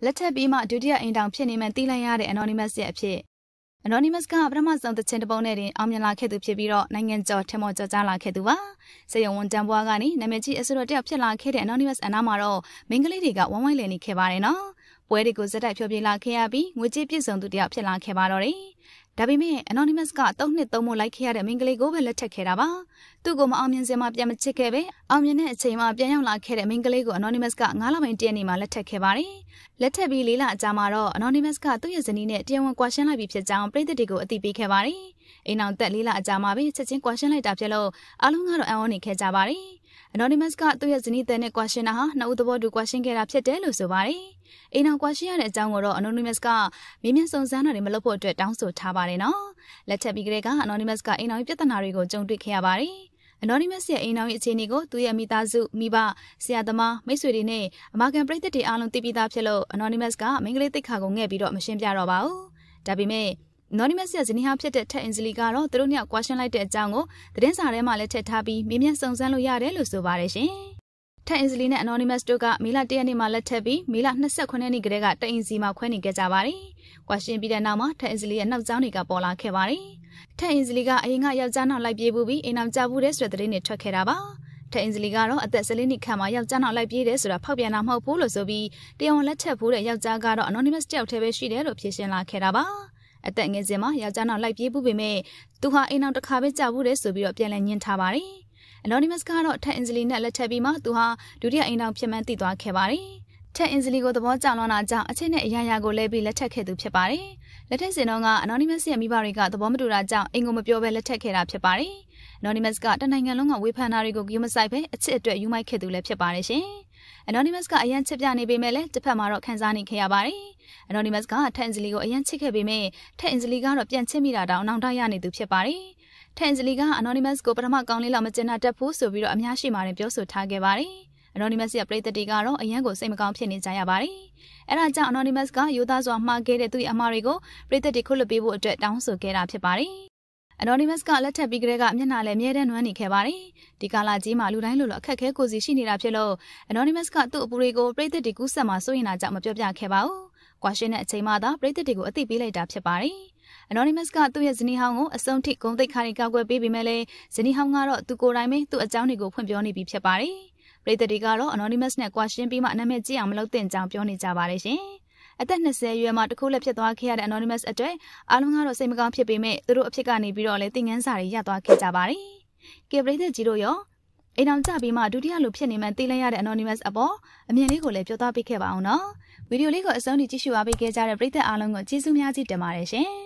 လက်ထပ်ပြီးမှဒုတိယအိမ်တောင်ဖြစ်နေမှသိလိုက်ရတဲ့ Anonymous ရဲ့အဖြစ် Anonymous ကပထမဆုံးတစ်ချင်တစ်ပုံနဲ့တင်အောင်မြင်လာခဲ့သူဖြစ်ပြီးတော့နိုင်ငံကျော်ထင်မော်ကျော်ကြားလာခဲ့သူပါစေယုံဝန်တန်းပွားကနေနာမည်ကြီးအစိုးရတယောက်ဖြစ်လာခဲ့တဲ့ Anonymous အနားမှာတော့မိန်းကလေးတွေကဝိုင်းဝိုင်းလည်နေခဲ့ပါတယ်နော်ပွဲတွေကိုစက်တိုက်ဖြောပြလာခဲ့ရပြီးငွေကြေးပြည့်စုံသူတယောက်ဖြစ်လာခဲ့ပါတော့တယ်ဒါပေမဲ့ Anonymous က3နှစ်3မို့လိုက်ခဲ့ရတဲ့မိန်းကလေးကိုပဲလက်ထပ်ခဲ့တာပါသူ့ကိုမအောင်မြင်စင်မှာပြန်မချစ်ခဲ့ပဲအောင်မြင်တဲ့အချိန်မှာပြန်ရောက်လာခဲ့တဲ့မိန်းကလေးကို Anonymous က9လပိုင်းတရက်နေ့မှာလက်ထပ်ခဲ့ပါတယ်လက်ထပ်ပြီး4လအကြာမှာတော့ Anonymous ကသူ့ရဲ့ဇနီးနဲ့တရားဝင်ကွာရှင်းလိုက်ပြီးဖြစ်ကြောင်းပြည်သူတွေကိုအသိပေးခဲ့ပါတယ်အိမ်အောင်သက်4လအကြာမှာပဲချက်ချင်းကွာရှင်းလိုက်တာဖြစ်လို့အားလုံးကတော့အံ့ဩနေခဲ့ကြပါတယ်Anonymous ကသူ့ရဲ့ဇနီးတဲ့နဲ့ကွာရှင်းတာဟာနှစ်ဦးသဘောတူကွာရှင်းခဲ့တာဖြစ်တယ်လို့ဆိုပါတယ်အိမ်အောင်ကွာရှင်းရတဲ့အကြောင်းကိုတော့ Anonymous ကမြင်းမြန်းစုံစမ်းတာတွေမလုပ်ဖို့အတွက်တောင်းဆိုထားပါတယ်နော်လက်ထပ်ပြီးကလေးက Anonymous ကအိမ်အောင်ရဲ့ပြဿနာတွေကိုကြုံတွေ့ခဲ့ရပါတယ်Anonymous ရဲ့အိမ်အောင်ရဲ့အခြေအနေကိုသူ့ရဲ့မိသားစုမိဘဆရာသမားမိတ်ဆွေတွေနဲ့အမာခံပရိသတ်တွေအားလုံးသိပြီးသားဖြစ်လို့ Anonymous ကမိန်းကလေးတိတ်ခါကိုငှဲ့ပြီးတော့မရှင်းပြတော့ပါဘူးဒါပေမဲ့Anonymous ရဲ့ဇနီးဟာဖြစ်တဲ့ထက်အင်ဇလီကတော့သူတို့နှစ်ယောက်ကွာရှင်းလိုက်တဲ့အကြောင်းကိုသတင်းစာထဲမှာလည်းထည့်ထားပြီးမြင်းမြန်းစုံစမ်းလို့ရတယ်လို့ဆိုပါတယ်ရှင်ထက်အင်ဇလီနဲ့ Anonymous တို့ကမေလ1ရက်နေ့မှာလက်ထပ်ပြီးမေလ29ရက်နေ့ကတည်းကတအိမ်စီမှာခွဲနေခဲ့ကြပါတယ်ကွာရှင်းပြီးတဲ့နောက်မှာထက်အင်ဇလီရဲ့နောက်ကျောင်းတွေကပေါ်လာခဲ့ပါတယ်ထက်အင်ဇလီကအရင်ကယောက်ျားနောက်လိုက်ပြေးဘူးပြီးအိမ်အောင်ကြဘူးတဲ့ဆိုတဲ့သတင်းတွေထွက်ခဲ့တာပါထက်အင်ဇလီကတော့အသက်14နှစ်ခန့်မှာယောက်ျားနောက်လိုက်ပြေးတယ်ဆိုတာဖောက်ပြန်တာမဟုတ်ဘူးလို့ဆိုပြီးတရားဝင်လက်ထပ်ဖို့တဲ့ယောက်ျားကတော့ Anonymous တယောက်တည်းပဲရှိတယ်လို့ဖြေရှင်းလာခဲ့တာပါအသက်ငယ်စဉ်မှာယောက်ျားနောက်လိုက်ပြေးဘူးပေမဲ့သူဟာအိမ်အောင်တစ်ခါပဲကြောက်ဘူးတဲ့ဆိုပြီးတော့ပြန်လည်ညှင်းထားပါတယ်Anonymous ကတော့ထက်အင်ဇလီနဲ့လက်ထပ်ပြီးမှသူဟာဒုတိယအိမ်အောင်ဖြစ်မှန်းသိသွားခဲ့ပါတယ်ထက်အင်ဇလီကိုသဘောကျလွန်တာကြောင့်အချင်းနဲ့အရာရာကိုလဲပြီးလက်ထပ်ခဲ့သူဖြစ်ပါတယ်လက်ထပ်စဉ်တော့က Anonymous ရဲ့မိဘတွေကသဘောမတူတာကြောင့်အိမ်ကိုမပြောဘဲလက်ထပ်ခဲ့တာဖြစ်ပါတယ်Anonymous ကတနိုင်ငံလုံးကဝေဖန်တာတွေကိုဂရုမစိုက်ပဲအချစ်အတွက်ယူမိုက်ခဲ့သူလည်းဖြစ်ပါတယ်ရှင်Anonymous ကအရန်ချစ်ပြနေပေမဲ့လည်းတစ်ဖက်မှာတော့ခံစားနေခဲ့ရပါတယ်Anonymous ကထက်အင်ဇလီကိုအရန်ချစ်ခဲ့ပေမဲ့ထက်အင်ဇလီကတော့ပြန်ချစ်မိတာတောင်အနောင်တရနေသူဖြစ်ပါတယ်ထက်အင်ဇလီက Anonymous ကိုပထမကောင်းလေးလောက်မကျင်နာတတ်ဘူးဆိုပြီးတော့အများရှိမှတင်ပြောဆိုထားခဲ့ပါတယ်Anonymous ရဲ့ပရိသတ်တွေကတော့အရန်ကိုစိတ်မကောင်းဖြစ်နေကြရပါတယ်။အဲဒါကြောင့် Anonymous ကရိုးသားစွာမှားခဲ့တဲ့သူ့ရဲ့အမှားတွေကိုပရိသတ်တွေခုလွတ်ပေးဖို့အတွက်တောင်းဆိုခဲ့တာဖြစ်ပါတယ်။ Anonymous ကလက်ထပ်ပြီးကတည်းကမျက်နှာလည်းအမြဲတမ်းနွမ်းနေခဲ့ပါတယ်။ဒီကာလကြီးမှာလူတိုင်းလိုလိုအခက်အခဲကိုစီရှိနေတာဖြစ်လို့ Anonymous ကသူ့အပူတွေကိုပရိသတ်တွေကူးဆက်မှာစိုးရင်တာကြောင့်မပြောပြခဲ့ပါဘူး။ကွာရှင်းတဲ့အချိန်မှသာပရိသတ်တွေကိုအသိပေးလိုက်တာဖြစ်ပါတယ်။ Anonymous ကသူ့ရဲ့ဇနီးဟောင်းကိုအဆုံးထိဂုဏ်သိက္ခာတွေကောက်ွယ်ပေးပြီးမဲ့လည်းဇနီးဟောင်းကတော့သူကိုယ်တိုင်ပဲသူ့အကြောင်းတွေကိုဖွင့်ပြောနေပြီဖြစ်ပါတယ်။ပရိသတ်တွေကတော့ Anonymous နဲ့ကွာရှင်းပြီးမှနာမည်ကြီးအောင်မလုပ်သင့်ကြောင်းပြောနေကြပါတယ်ရှင်။အသက်20အရွယ်မှာတခုလည်းဖြစ်သွားခဲ့ရတဲ့ Anonymous အတွက်အားလုံးကတော့စိတ်မကောင်းဖြစ်ပေမဲ့သူတို့အဖြစ်ကနေပြီးတော့လည်းသင်ခန်းစာတွေရသွားခဲ့ကြပါတယ်။ကဲပရိသတ်ကြီးတို့ရောအိမ်အောင်ကြပြီးမှဒုတိယလူဖြစ်နေမှသိလိုက်ရတဲ့ Anonymous အပေါ်အမြင်လေးကိုလည်းပြောသွားပေးခဲ့ပါအောင်နော်။ဗီဒီယိုလေးကိုအဆုံးထိကြည့်ရှုအားပေးခဲ့ကြတဲ့ပရိသတ်အားလုံးကိုကျေးဇူးများကြီးတင်ပါတယ်ရှင်။